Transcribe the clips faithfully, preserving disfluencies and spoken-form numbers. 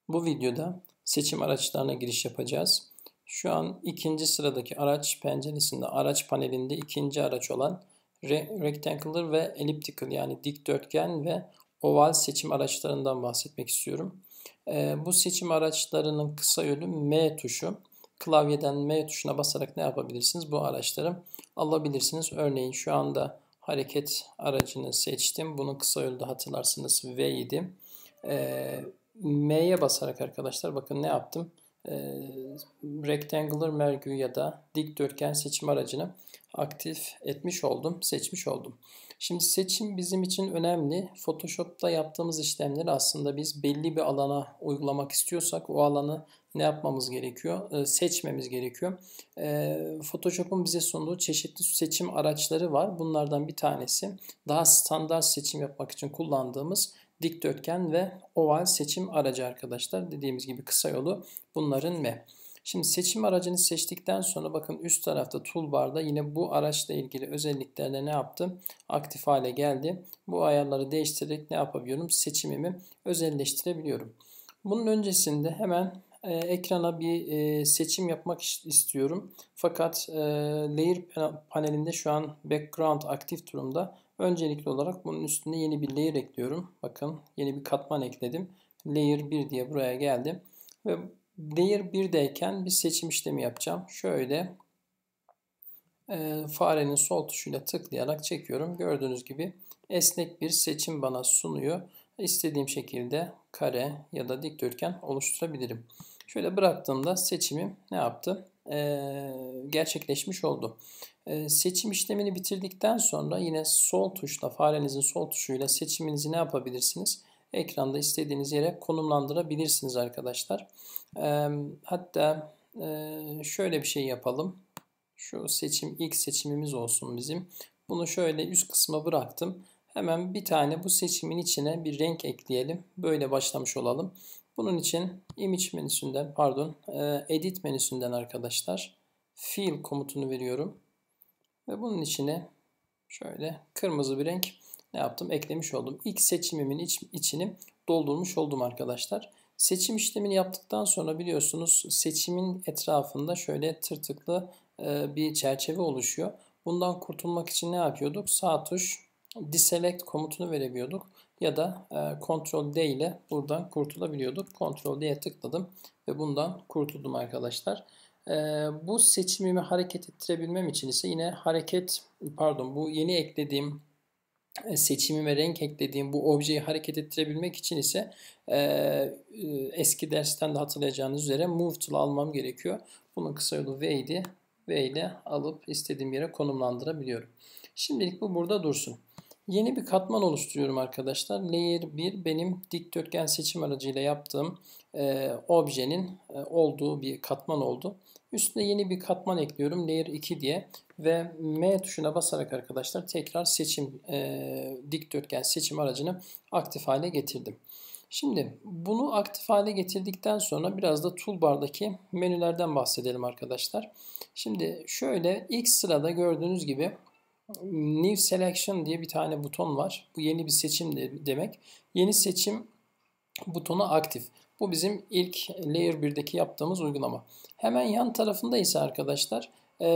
Bu videoda seçim araçlarına giriş yapacağız. Şu an ikinci sıradaki araç penceresinde, araç panelinde ikinci araç olan Rectangular ve Elliptical yani dikdörtgen ve oval seçim araçlarından bahsetmek istiyorum. Ee, bu seçim araçlarının kısa yolu M tuşu. Klavyeden M tuşuna basarak ne yapabilirsiniz? Bu araçları alabilirsiniz. Örneğin şu anda hareket aracını seçtim. Bunun kısa yolu da hatırlarsınız V idi. Ee, M'ye basarak arkadaşlar bakın ne yaptım? Ee, Rectangular Mergü ya da dikdörtgen seçim aracını aktif etmiş oldum, seçmiş oldum. Şimdi seçim bizim için önemli. Photoshop'ta yaptığımız işlemleri aslında biz belli bir alana uygulamak istiyorsak o alanı ne yapmamız gerekiyor? Ee, seçmemiz gerekiyor. Ee, Photoshop'un bize sunduğu çeşitli seçim araçları var. Bunlardan bir tanesi daha standart seçim yapmak için kullandığımız dikdörtgen ve oval seçim aracı arkadaşlar. Dediğimiz gibi kısa yolu bunların M. Şimdi seçim aracını seçtikten sonra bakın üst tarafta toolbar'da yine bu araçla ilgili özelliklerle ne yaptım? Aktif hale geldi. Bu ayarları değiştirerek ne yapabiliyorum? Seçimimi özelleştirebiliyorum. Bunun öncesinde hemen e, ekrana bir e, seçim yapmak istiyorum. Fakat e, layer panelinde şu an background aktif durumda. Öncelikli olarak bunun üstüne yeni bir layer ekliyorum. Bakın yeni bir katman ekledim. Layer bir diye buraya geldim. Ve layer birdeyken bir seçim işlemi yapacağım. Şöyle e, farenin sol tuşuyla tıklayarak çekiyorum. Gördüğünüz gibi esnek bir seçim bana sunuyor. İstediğim şekilde kare ya da dikdörtgen oluşturabilirim. Şöyle bıraktığımda seçimim ne yaptı? Ee, gerçekleşmiş oldu. Ee, seçim işlemini bitirdikten sonra yine sol tuşla, farenizin sol tuşuyla seçiminizi ne yapabilirsiniz? Ekranda istediğiniz yere konumlandırabilirsiniz arkadaşlar. Ee, hatta e, şöyle bir şey yapalım. Şu seçim ilk seçimimiz olsun bizim. Bunu şöyle üst kısma bıraktım. Hemen bir tane bu seçimin içine bir renk ekleyelim. Böyle başlamış olalım. Bunun için image menüsünden pardon edit menüsünden arkadaşlar fill komutunu veriyorum. Ve bunun içine şöyle kırmızı bir renk ne yaptım? Eklemiş oldum. İlk seçimimin iç, içini doldurmuş oldum arkadaşlar. Seçim işlemini yaptıktan sonra biliyorsunuz seçimin etrafında şöyle tırtıklı bir çerçeve oluşuyor. Bundan kurtulmak için ne yapıyorduk? Sağ tuş deselect komutunu verebiliyorduk. Ya da Ctrl D ile buradan kurtulabiliyorduk. Ctrl D'ye tıkladım ve bundan kurtuldum arkadaşlar. Bu seçimimi hareket ettirebilmem için ise yine hareket pardon bu yeni eklediğim seçimime renk eklediğim bu objeyi hareket ettirebilmek için ise e, eski dersten de hatırlayacağınız üzere Move tool'u almam gerekiyor. Bunun kısa yolu V idi. V ile alıp istediğim yere konumlandırabiliyorum. Şimdilik bu burada dursun. Yeni bir katman oluşturuyorum arkadaşlar. Layer bir benim dikdörtgen seçim aracıyla yaptığım e, objenin e, olduğu bir katman oldu. Üstüne yeni bir katman ekliyorum. Layer iki diye. Ve M tuşuna basarak arkadaşlar tekrar seçim e, dikdörtgen seçim aracını aktif hale getirdim. Şimdi bunu aktif hale getirdikten sonra biraz da toolbar'daki menülerden bahsedelim arkadaşlar. Şimdi şöyle ilk sırada gördüğünüz gibi New Selection diye bir tane buton var. Bu yeni bir seçim demek. Yeni seçim butonu aktif. Bu bizim ilk Layer birdeki yaptığımız uygulama. Hemen yan tarafında ise arkadaşlar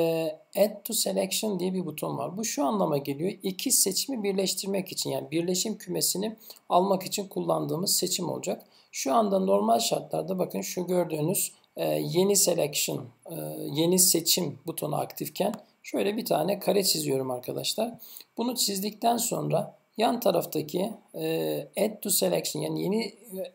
Add to Selection diye bir buton var. Bu şu anlama geliyor. İki seçimi birleştirmek için yani birleşim kümesini almak için kullandığımız seçim olacak. Şu anda normal şartlarda bakın şu gördüğünüz yeni selection, yeni seçim butonu aktifken şöyle bir tane kare çiziyorum arkadaşlar. Bunu çizdikten sonra yan taraftaki Add to Selection yani yeni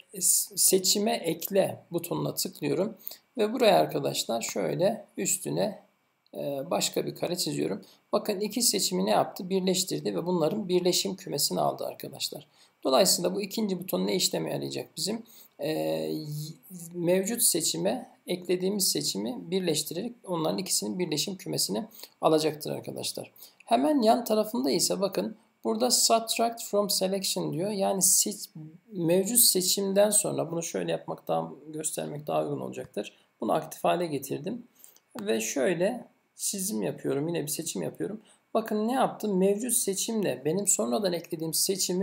seçime ekle butonuna tıklıyorum. Ve buraya arkadaşlar şöyle üstüne başka bir kare çiziyorum. Bakın iki seçimi ne yaptı? Birleştirdi ve bunların birleşim kümesini aldı arkadaşlar. Dolayısıyla bu ikinci buton ne işleme yarayacak bizim? Ee, mevcut seçime eklediğimiz seçimi birleştirerek onların ikisinin birleşim kümesini alacaktır arkadaşlar. Hemen yan tarafında ise bakın burada subtract from selection diyor. Yani seç, mevcut seçimden sonra bunu şöyle yapmak daha göstermek daha uygun olacaktır. Bunu aktif hale getirdim. Ve şöyle çizim yapıyorum. Yine bir seçim yapıyorum. Bakın ne yaptım? Mevcut seçimle benim sonradan eklediğim seçimi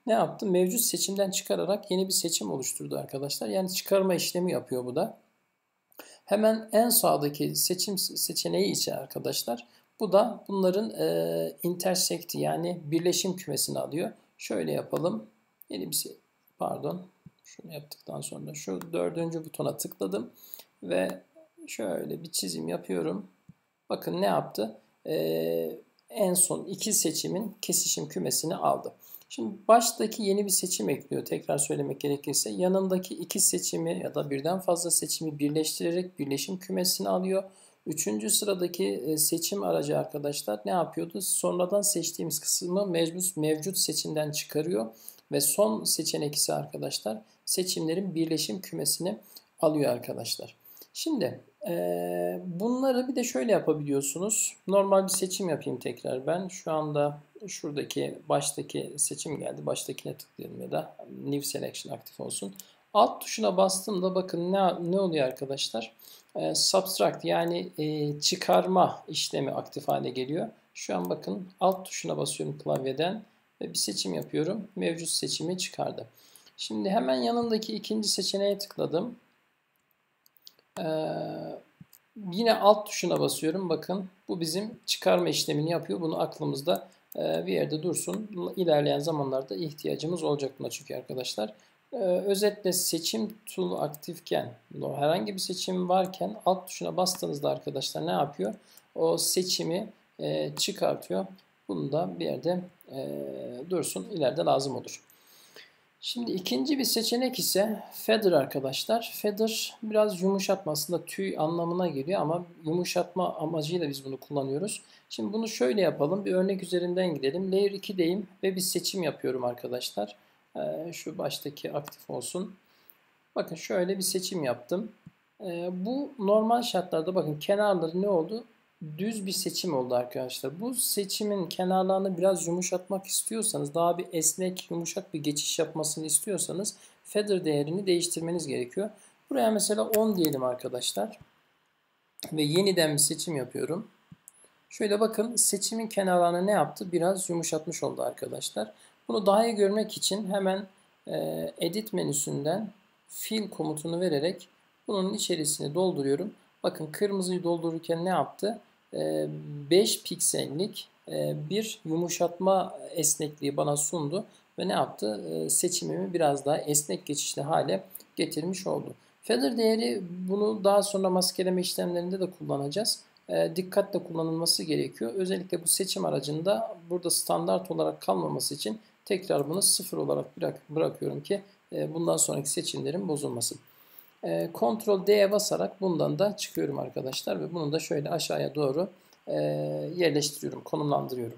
ne yaptı? Mevcut seçimden çıkararak yeni bir seçim oluşturdu arkadaşlar. Yani çıkarma işlemi yapıyor bu da. Hemen en sağdaki seçim seçeneği ise arkadaşlar, bu da bunların e, intersect'i yani birleşim kümesini alıyor. Şöyle yapalım. Yeni bir şey, pardon. Şunu yaptıktan sonra şu dördüncü butona tıkladım ve şöyle bir çizim yapıyorum. Bakın ne yaptı? Ee, en son iki seçimin kesişim kümesini aldı. Şimdi baştaki yeni bir seçim ekliyor. Tekrar söylemek gerekirse yanındaki iki seçimi ya da birden fazla seçimi birleştirerek birleşim kümesini alıyor. Üçüncü sıradaki seçim aracı arkadaşlar ne yapıyordu? Sonradan seçtiğimiz kısmı mevcut, mevcut seçimden çıkarıyor. Ve son seçenek ise arkadaşlar seçimlerin birleşim kümesini alıyor arkadaşlar. Şimdi e, bunları bir de şöyle yapabiliyorsunuz. Normal bir seçim yapayım tekrar ben. Şu anda şuradaki baştaki seçim geldi. Baştakine tıklayalım ya da New Selection aktif olsun. Alt tuşuna bastığımda bakın ne, ne oluyor arkadaşlar? E, subtract yani e, çıkarma işlemi aktif hale geliyor. Şu an bakın alt tuşuna basıyorum klavyeden ve bir seçim yapıyorum. Mevcut seçimi çıkardı. Şimdi hemen yanındaki ikinci seçeneğe tıkladım. Ee, yine alt tuşuna basıyorum. Bakın bu bizim çıkarma işlemini yapıyor. Bunu aklımızda e, bir yerde dursun. İlerleyen zamanlarda ihtiyacımız olacak buna çünkü arkadaşlar. Ee, özetle seçim tool aktifken, herhangi bir seçim varken alt tuşuna bastığınızda arkadaşlar ne yapıyor? O seçimi e, çıkartıyor. Bunu da bir yerde e, dursun. İleride lazım olur. Şimdi ikinci bir seçenek ise feather arkadaşlar. Feather biraz yumuşatma, aslında tüy anlamına geliyor ama yumuşatma amacıyla biz bunu kullanıyoruz. Şimdi bunu şöyle yapalım. Bir örnek üzerinden gidelim. Layer ikideyim ve bir seçim yapıyorum arkadaşlar. Ee, şu baştaki aktif olsun. Bakın şöyle bir seçim yaptım. Ee, bu normal şartlarda bakın kenarları ne oldu? Düz bir seçim oldu arkadaşlar. Bu seçimin kenarlarını biraz yumuşatmak istiyorsanız, daha bir esnek, yumuşak bir geçiş yapmasını istiyorsanız feather değerini değiştirmeniz gerekiyor. Buraya mesela on diyelim arkadaşlar. Ve yeniden bir seçim yapıyorum. Şöyle bakın seçimin kenarlarını ne yaptı? Biraz yumuşatmış oldu arkadaşlar. Bunu daha iyi görmek için hemen e, edit menüsünden fill komutunu vererek bunun içerisine dolduruyorum. Bakın kırmızıyı doldururken ne yaptı? E, beş piksellik e, bir yumuşatma esnekliği bana sundu. Ve ne yaptı? E, seçimimi biraz daha esnek geçişli hale getirmiş oldu. Feather değeri bunu daha sonra maskeleme işlemlerinde de kullanacağız. E, dikkatle kullanılması gerekiyor. Özellikle bu seçim aracında burada standart olarak kalmaması için tekrar bunu sıfır olarak bırak, bırakıyorum ki e, bundan sonraki seçimlerim bozulmasın. E, Ctrl D'ye basarak bundan da çıkıyorum arkadaşlar ve bunu da şöyle aşağıya doğru e, yerleştiriyorum, konumlandırıyorum.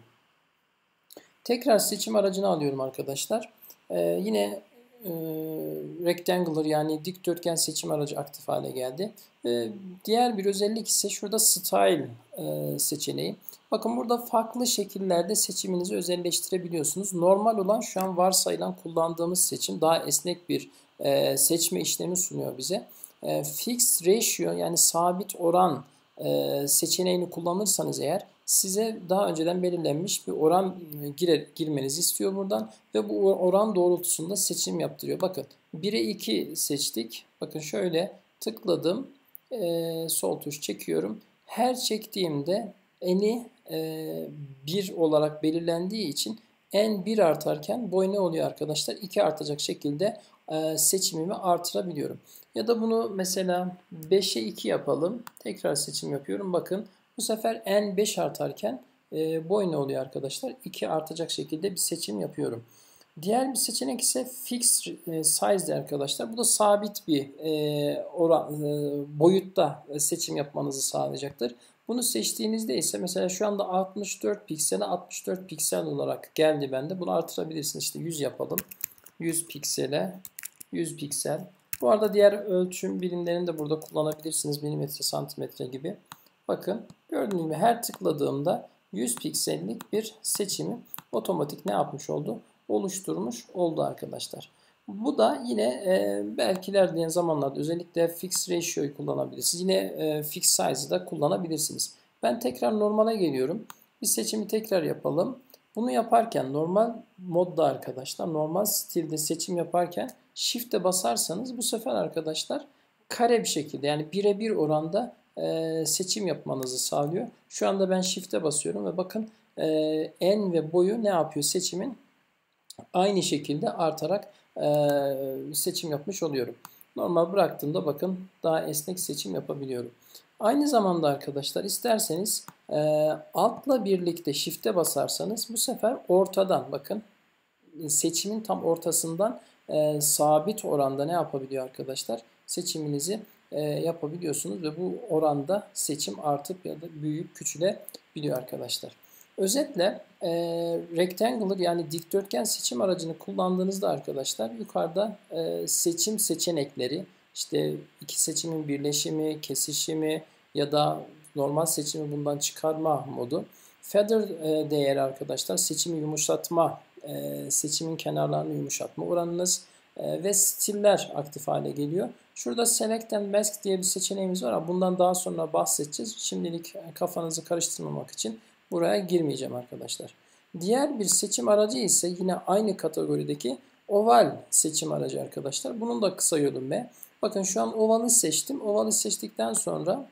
Tekrar seçim aracını alıyorum arkadaşlar. E, yine e, rectangular yani dikdörtgen seçim aracı aktif hale geldi. E, diğer bir özellik ise şurada style e, seçeneği. Bakın burada farklı şekillerde seçiminizi özelleştirebiliyorsunuz. Normal olan şu an varsayılan kullandığımız seçim daha esnek bir e, seçme işlemi sunuyor bize. E, fixed ratio yani sabit oran e, seçeneğini kullanırsanız eğer size daha önceden belirlenmiş bir oran girer, girmenizi istiyor buradan ve bu oran doğrultusunda seçim yaptırıyor. Bakın bire iki seçtik. Bakın şöyle tıkladım. E, sol tuş çekiyorum. Her çektiğimde eni e, bir olarak belirlendiği için en bir artarken boy ne oluyor arkadaşlar? iki artacak şekilde e, seçimimi artırabiliyorum. Ya da bunu mesela beşe iki yapalım. Tekrar seçim yapıyorum. Bakın bu sefer en beş artarken e, boy ne oluyor arkadaşlar? iki artacak şekilde bir seçim yapıyorum. Diğer bir seçenek ise fixed size arkadaşlar. Bu da sabit bir e, oran, e, boyutta seçim yapmanızı sağlayacaktır. Bunu seçtiğinizde ise mesela şu anda altmış dört piksele altmış dört piksel olarak geldi bende. Bunu artırabilirsiniz. İşte yüz yapalım. yüz piksele yüz piksel. Bu arada diğer ölçüm birimlerini de burada kullanabilirsiniz. Milimetre, santimetre gibi. Bakın gördüğünüz gibi her tıkladığımda yüz piksellik bir seçimi otomatik ne yapmış oldu? Oluşturmuş oldu arkadaşlar. Bu da yine e, belki ilerleyen zamanlarda özellikle fixed ratio'yu kullanabilirsiniz. Yine e, fixed size'ı da kullanabilirsiniz. Ben tekrar normale geliyorum. Bir seçimi tekrar yapalım. Bunu yaparken normal modda arkadaşlar, normal stilde seçim yaparken Shift'e basarsanız bu sefer arkadaşlar kare bir şekilde, yani birebir oranda e, seçim yapmanızı sağlıyor. Şu anda ben Shift'e basıyorum ve bakın e, en ve boyu ne yapıyor seçimin? Aynı şekilde artarak e, seçim yapmış oluyorum. Normal bıraktığımda bakın daha esnek seçim yapabiliyorum. Aynı zamanda arkadaşlar isterseniz e, altla birlikte Shift'e basarsanız bu sefer ortadan, bakın seçimin tam ortasından e, sabit oranda ne yapabiliyor arkadaşlar? Seçiminizi e, yapabiliyorsunuz ve bu oranda seçim artıp ya da büyüyüp küçülebiliyor arkadaşlar. Özetle e, rectangular yani dikdörtgen seçim aracını kullandığınızda arkadaşlar yukarıda e, seçim seçenekleri, işte iki seçimin birleşimi, kesişimi ya da normal seçimi bundan çıkarma modu. Feather e, değeri arkadaşlar seçimi yumuşatma, e, seçimin kenarlarını yumuşatma oranınız e, ve stiller aktif hale geliyor. Şurada Select and Mask diye bir seçeneğimiz var ama bundan daha sonra bahsedeceğiz. Şimdilik kafanızı karıştırmamak için buraya girmeyeceğim arkadaşlar. Diğer bir seçim aracı ise yine aynı kategorideki oval seçim aracı arkadaşlar. Bunun da kısa yolu M. Bakın şu an ovalı seçtim. Ovalı seçtikten sonra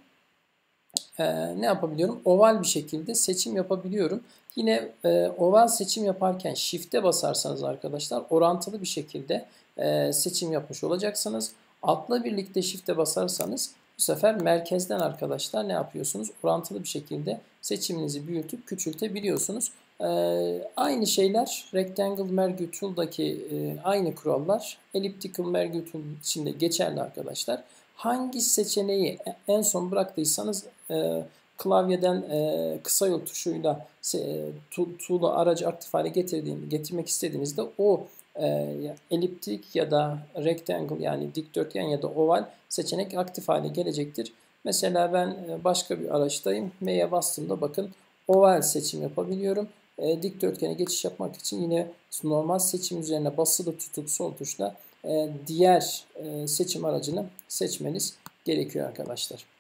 e, ne yapabiliyorum? Oval bir şekilde seçim yapabiliyorum. Yine e, oval seçim yaparken Shift'e basarsanız arkadaşlar orantılı bir şekilde e, seçim yapmış olacaksınız. Altla birlikte Shift'e basarsanız bu sefer merkezden arkadaşlar ne yapıyorsunuz? Orantılı bir şekilde seçiminizi büyütüp küçültebiliyorsunuz. Ee, aynı şeyler Rectangle Merge Tool'daki e, aynı kurallar Elliptical Merge Tool için de geçerli arkadaşlar. Hangi seçeneği en son bıraktıysanız e, klavyeden e, kısa yol tuşuyla e, tool'u aracı aktif hale getirdiğini, getirmek istediğinizde o e, eliptik ya da rectangle yani dikdörtgen ya da oval seçenek aktif hale gelecektir. Mesela ben başka bir araçtayım. M'ye bastığımda bakın oval seçim yapabiliyorum. E, dikdörtgene geçiş yapmak için yine normal seçim üzerine basılı tutup sol tuşla e, diğer e, seçim aracını seçmeniz gerekiyor arkadaşlar.